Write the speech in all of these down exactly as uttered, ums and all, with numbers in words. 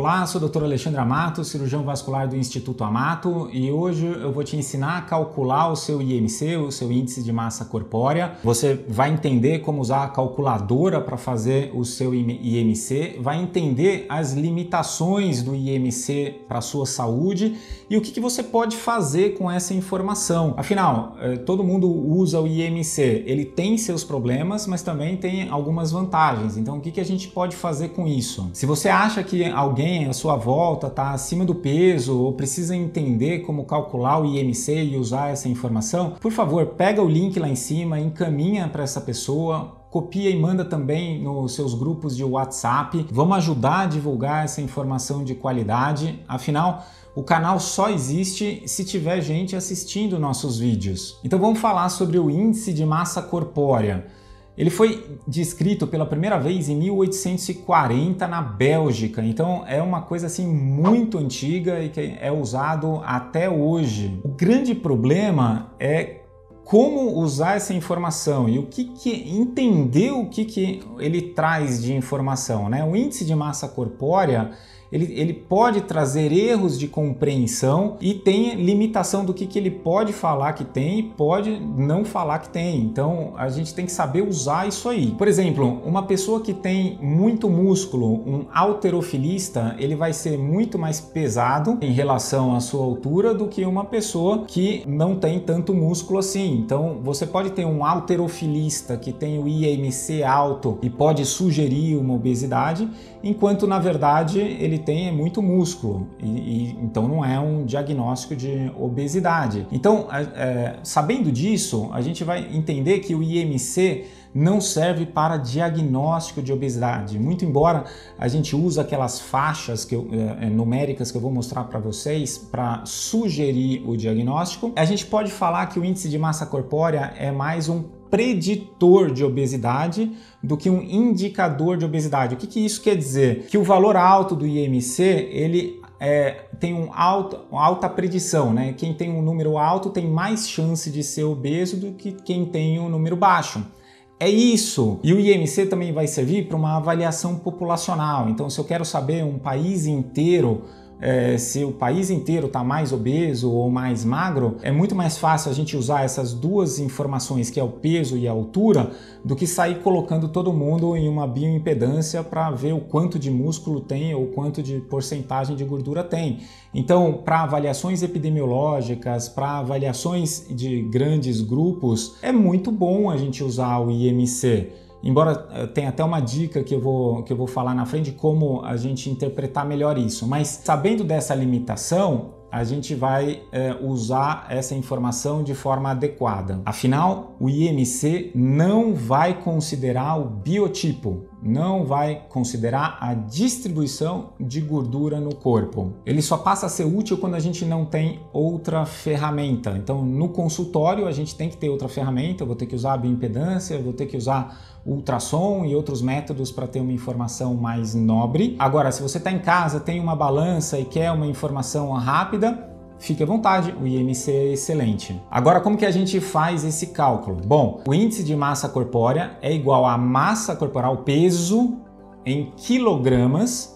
Olá, sou o doutor Alexandre Amato, cirurgião vascular do Instituto Amato, e hoje eu vou te ensinar a calcular o seu I M C, o seu índice de massa corpórea. Você vai entender como usar a calculadora para fazer o seu I M C, vai entender as limitações do I M C para a sua saúde e o que, que você pode fazer com essa informação. Afinal, todo mundo usa o I M C, ele tem seus problemas, mas também tem algumas vantagens. Então, o que, que a gente pode fazer com isso? Se você acha que alguém à sua volta está acima do peso ou precisa entender como calcular o I M C e usar essa informação, por favor, pega o link lá em cima, encaminha para essa pessoa, copia e manda também nos seus grupos de WhatsApp. Vamos ajudar a divulgar essa informação de qualidade. Afinal, o canal só existe se tiver gente assistindo nossos vídeos. Então vamos falar sobre o índice de massa corpórea. Ele foi descrito pela primeira vez em mil oitocentos e quarenta na Bélgica, então é uma coisa assim muito antiga e que é usado até hoje. O grande problema é como usar essa informação e o que, que entender o que, que ele traz de informação, né? O índice de massa corpórea Ele, ele pode trazer erros de compreensão e tem limitação do que, que ele pode falar que tem e pode não falar que tem. Então a gente tem que saber usar isso aí. Por exemplo, uma pessoa que tem muito músculo, um halterofilista, ele vai ser muito mais pesado em relação à sua altura do que uma pessoa que não tem tanto músculo assim. Então você pode ter um halterofilista que tem o I M C alto e pode sugerir uma obesidade, enquanto na verdade ele tem muito músculo e, e então não é um diagnóstico de obesidade. Então, é, sabendo disso, a gente vai entender que o I M C não serve para diagnóstico de obesidade. Muito embora a gente use aquelas faixas que eu, é, numéricas que eu vou mostrar para vocês para sugerir o diagnóstico, a gente pode falar que o índice de massa corpórea é mais um preditor de obesidade do que um indicador de obesidade. O que, que isso quer dizer? Que o valor alto do I M C ele é, tem um alto, uma alta predição, né? Quem tem um número alto tem mais chance de ser obeso do que quem tem um número baixo. É isso! E o I M C também vai servir para uma avaliação populacional. Então, se eu quero saber um país inteiro, É, se o país inteiro está mais obeso ou mais magro, é muito mais fácil a gente usar essas duas informações, que é o peso e a altura, do que sair colocando todo mundo em uma bioimpedância para ver o quanto de músculo tem ou quanto de porcentagem de gordura tem. Então, para avaliações epidemiológicas, para avaliações de grandes grupos, é muito bom a gente usar o I M C. Embora tenha até uma dica que eu vou, que eu vou falar na frente de como a gente interpretar melhor isso. Mas sabendo dessa limitação, a gente vai é, usar essa informação de forma adequada. Afinal, o I M C não vai considerar o biotipo, não vai considerar a distribuição de gordura no corpo. Ele só passa a ser útil quando a gente não tem outra ferramenta. Então, no consultório, a gente tem que ter outra ferramenta, eu vou ter que usar a bioimpedância, eu vou ter que usar ultrassom e outros métodos para ter uma informação mais nobre. Agora, se você está em casa, tem uma balança e quer uma informação rápida, fique à vontade, o I M C é excelente. Agora, como que a gente faz esse cálculo? Bom, o índice de massa corpórea é igual a massa corporal, peso em quilogramas,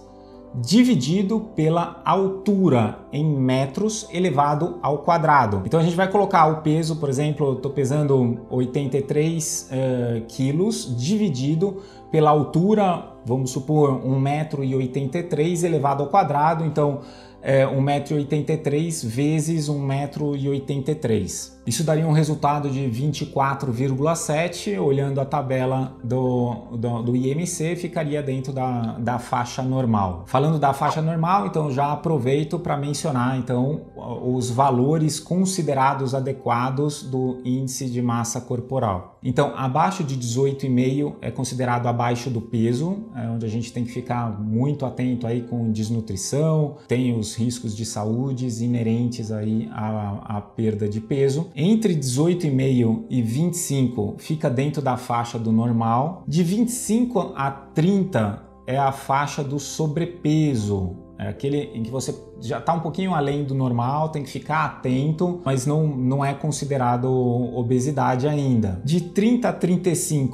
dividido pela altura em metros elevado ao quadrado. Então a gente vai colocar o peso, por exemplo, eu estou pesando oitenta e três uh, quilos, dividido pela altura, vamos supor, um metro e oitenta e três elevado ao quadrado, então é um metro e oitenta e três vezes um metro e oitenta e três. Isso daria um resultado de vinte e quatro vírgula sete, olhando a tabela do, do, do I M C, ficaria dentro da, da faixa normal. Falando da faixa normal, então já aproveito para mencionar então os valores considerados adequados do índice de massa corporal. Então, abaixo de dezoito vírgula cinco é considerado abaixo do peso, é onde a gente tem que ficar muito atento aí com desnutrição, tem os riscos de saúde inerentes aí à, à perda de peso. Entre dezoito vírgula cinco e vinte e cinco fica dentro da faixa do normal. De vinte e cinco a trinta é a faixa do sobrepeso. É aquele em que você já está um pouquinho além do normal, tem que ficar atento, mas não, não é considerado obesidade ainda. De trinta a trinta e cinco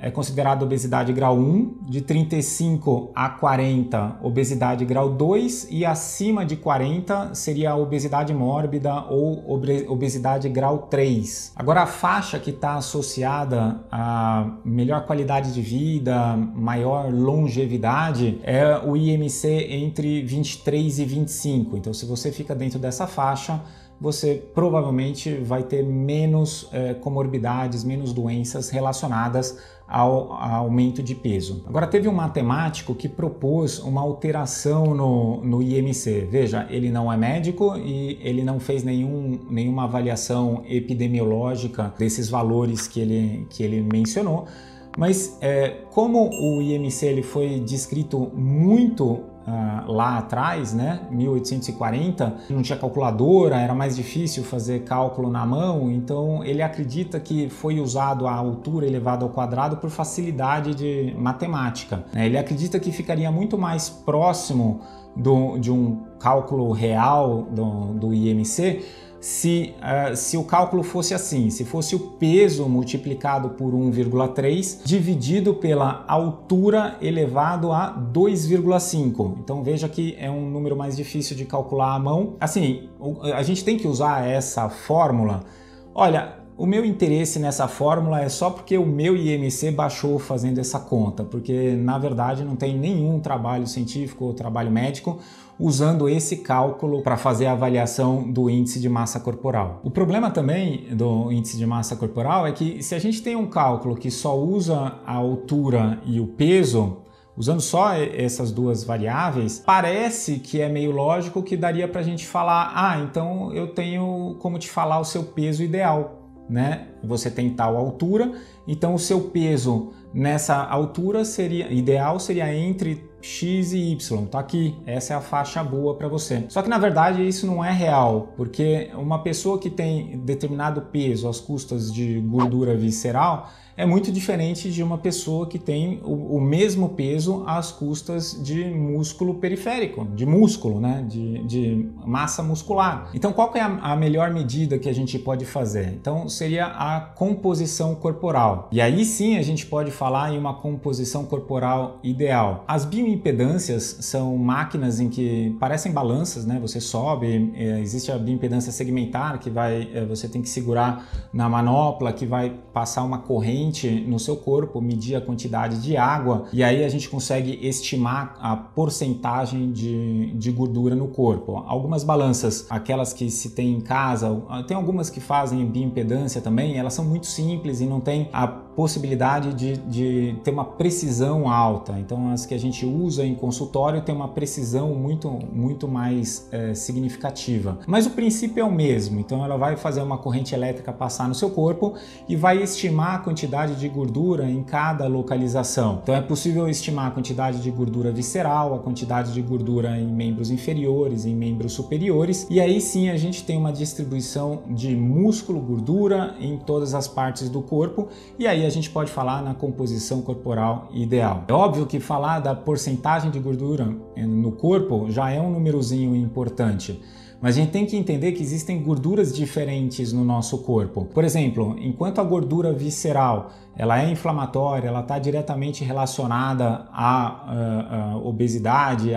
é considerada obesidade grau um, de trinta e cinco a quarenta, obesidade grau dois, e acima de quarenta seria a obesidade mórbida ou obesidade grau três. Agora, a faixa que está associada a melhor qualidade de vida, maior longevidade, é o I M C entre vinte e três e vinte e cinco. Então, se você fica dentro dessa faixa, você provavelmente vai ter menos eh, comorbidades, menos doenças relacionadas ao, ao aumento de peso. Agora, teve um matemático que propôs uma alteração no, no I M C. Veja, ele não é médico e ele não fez nenhum, nenhuma avaliação epidemiológica desses valores que ele, que ele mencionou, mas é, como o I M C ele foi descrito muito Uh, lá atrás, né, mil oitocentos e quarenta, não tinha calculadora, era mais difícil fazer cálculo na mão, então ele acredita que foi usado a altura elevada ao quadrado por facilidade de matemática. Ele acredita que ficaria muito mais próximo do, de um cálculo real do, do I M C se, uh, se o cálculo fosse assim, se fosse o peso multiplicado por um vírgula três dividido pela altura elevado a dois vírgula cinco. Então veja que é um número mais difícil de calcular à mão. Assim, a gente tem que usar essa fórmula. Olha, o meu interesse nessa fórmula é só porque o meu I M C baixou fazendo essa conta, porque na verdade não tem nenhum trabalho científico ou trabalho médico usando esse cálculo para fazer a avaliação do índice de massa corporal. O problema também do índice de massa corporal é que se a gente tem um cálculo que só usa a altura e o peso, usando só essas duas variáveis, parece que é meio lógico que daria para a gente falar, ah, então eu tenho como te falar o seu peso ideal, né? Você tem tal altura, então o seu peso nessa altura seria ideal seria entre X e Y, tá aqui, essa é a faixa boa para você. Só que na verdade isso não é real, porque uma pessoa que tem determinado peso às custas de gordura visceral é muito diferente de uma pessoa que tem o, o mesmo peso às custas de músculo periférico, de músculo, né? de, de massa muscular. Então qual que é a, a melhor medida que a gente pode fazer? Então seria a composição corporal. E aí sim a gente pode falar em uma composição corporal ideal. As bioimpedâncias são máquinas em que parecem balanças, né? Você sobe, é, existe a bioimpedância segmentar, que vai, é, você tem que segurar na manopla, que vai passar uma corrente no seu corpo, medir a quantidade de água, e aí a gente consegue estimar a porcentagem de, de gordura no corpo. Algumas balanças, aquelas que se tem em casa, tem algumas que fazem bioimpedância também, elas são muito simples e não tem a possibilidade de, de ter uma precisão alta. Então as que a gente usa em consultório tem uma precisão muito, muito mais é, significativa. Mas o princípio é o mesmo, então ela vai fazer uma corrente elétrica passar no seu corpo e vai estimar a quantidade de gordura em cada localização. Então é possível estimar a quantidade de gordura visceral, a quantidade de gordura em membros inferiores, em membros superiores, e aí sim a gente tem uma distribuição de músculo, gordura em todas as partes do corpo, e aí a gente pode falar na composição corporal ideal. É óbvio que falar da porcentagem de gordura no corpo já é um númerozinho importante, mas a gente tem que entender que existem gorduras diferentes no nosso corpo. Por exemplo, enquanto a gordura visceral ela é inflamatória, ela está diretamente relacionada à, à, à obesidade,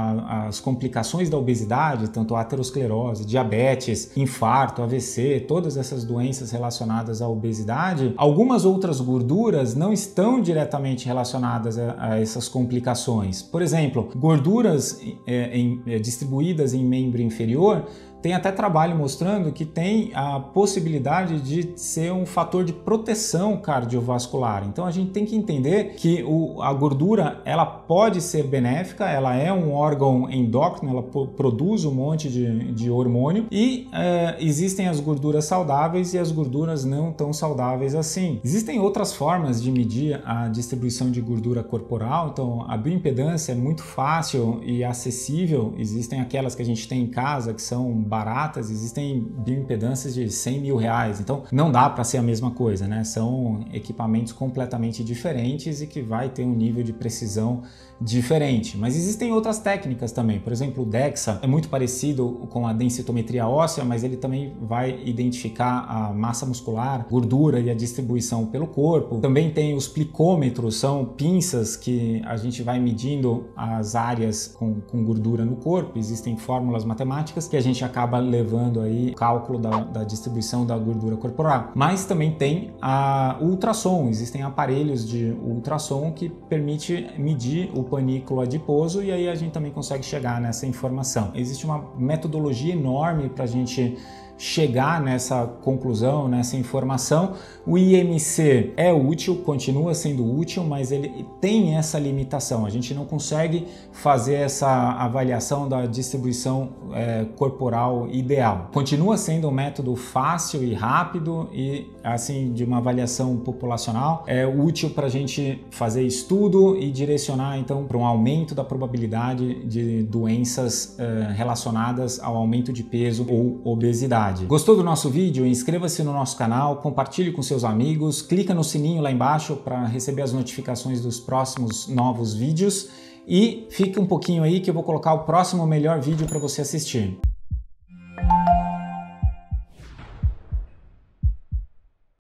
às complicações da obesidade, tanto a aterosclerose, diabetes, infarto, A V C, todas essas doenças relacionadas à obesidade, algumas outras gorduras não estão diretamente relacionadas a, a essas complicações. Por exemplo, gorduras é, em, é, distribuídas em membro inferior, tem até trabalho mostrando que tem a possibilidade de ser um fator de proteção cardiovascular. Então a gente tem que entender que o, a gordura ela pode ser benéfica, ela é um órgão endócrino, ela produz um monte de, de hormônio e é, existem as gorduras saudáveis e as gorduras não tão saudáveis assim. Existem outras formas de medir a distribuição de gordura corporal, então a bioimpedância é muito fácil e acessível, existem aquelas que a gente tem em casa que são baratas, existem bioimpedâncias de cem mil reais, então não dá para ser a mesma coisa, né? São equipamentos completamente diferentes e que vai ter um nível de precisão diferente. Mas existem outras técnicas também, por exemplo, o DEXA é muito parecido com a densitometria óssea, mas ele também vai identificar a massa muscular, gordura e a distribuição pelo corpo. Também tem os plicômetros, são pinças que a gente vai medindo as áreas com, com gordura no corpo. Existem fórmulas matemáticas que a gente acaba levando aí o cálculo da, da distribuição da gordura corporal. Mas também tem a ultrassom, existem aparelhos de ultrassom que permite medir o panículo adiposo e aí a gente também consegue chegar nessa informação. Existe uma metodologia enorme para a gente chegar nessa conclusão, nessa informação. O I M C é útil, continua sendo útil, mas ele tem essa limitação. A gente não consegue fazer essa avaliação da distribuição é, corporal ideal. Continua sendo um método fácil e rápido e assim de uma avaliação populacional. É útil para a gente fazer estudo e direcionar então para um aumento da probabilidade de doenças é, relacionadas ao aumento de peso ou obesidade. Gostou do nosso vídeo? Inscreva-se no nosso canal, compartilhe com seus amigos, clica no sininho lá embaixo para receber as notificações dos próximos novos vídeos e fica um pouquinho aí que eu vou colocar o próximo melhor vídeo para você assistir.